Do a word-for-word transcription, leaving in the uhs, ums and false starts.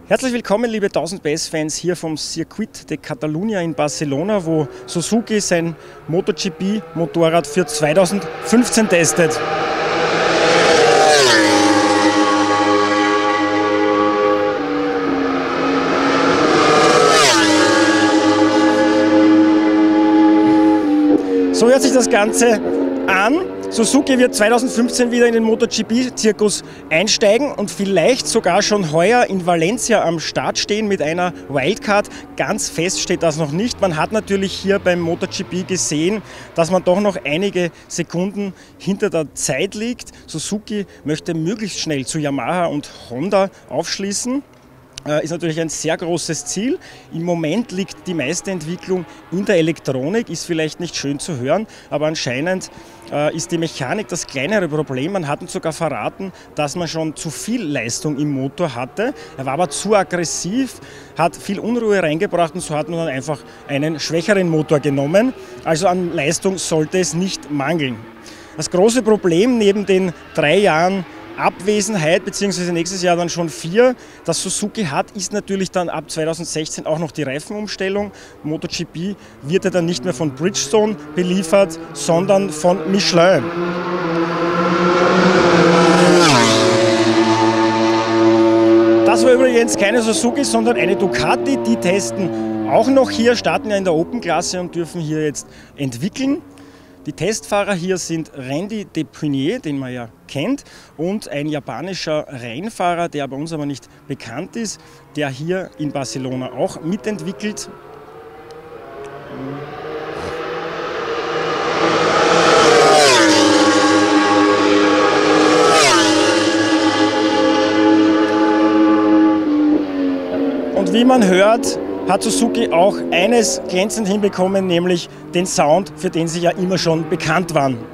Herzlich willkommen, liebe tausend P S-Fans, hier vom Circuit de Catalunya in Barcelona, wo Suzuki sein MotoGP-Motorrad für zweitausendfünfzehn testet. So hört sich das Ganze an. Suzuki wird zweitausendfünfzehn wieder in den MotoGP-Zirkus einsteigen und vielleicht sogar schon heuer in Valencia am Start stehen mit einer Wildcard. Ganz fest steht das noch nicht. Man hat natürlich hier beim MotoGP gesehen, dass man doch noch einige Sekunden hinter der Zeit liegt. Suzuki möchte möglichst schnell zu Yamaha und Honda aufschließen. Ist natürlich ein sehr großes Ziel. Im Moment liegt die meiste Entwicklung in der Elektronik, ist vielleicht nicht schön zu hören, aber anscheinend äh, ist die Mechanik das kleinere Problem. Man hat uns sogar verraten, dass man schon zu viel Leistung im Motor hatte. Er war aber zu aggressiv, hat viel Unruhe reingebracht und so hat man dann einfach einen schwächeren Motor genommen. Also an Leistung sollte es nicht mangeln. Das große Problem neben den drei Jahren Abwesenheit, beziehungsweise nächstes Jahr dann schon vier, das Suzuki hat, ist natürlich dann ab zweitausendsechzehn auch noch die Reifenumstellung. MotoGP wird ja dann nicht mehr von Bridgestone beliefert, sondern von Michelin. Das war übrigens keine Suzuki, sondern eine Ducati. Die testen auch noch hier, starten ja in der Open-Klasse und dürfen hier jetzt entwickeln. Die Testfahrer hier sind Randy Depuignet, den man ja kennt, und ein japanischer Rennfahrer, der bei uns aber nicht bekannt ist, der hier in Barcelona auch mitentwickelt. Und wie man hört, hat Suzuki auch eines glänzend hinbekommen, nämlich den Sound, für den sie ja immer schon bekannt waren.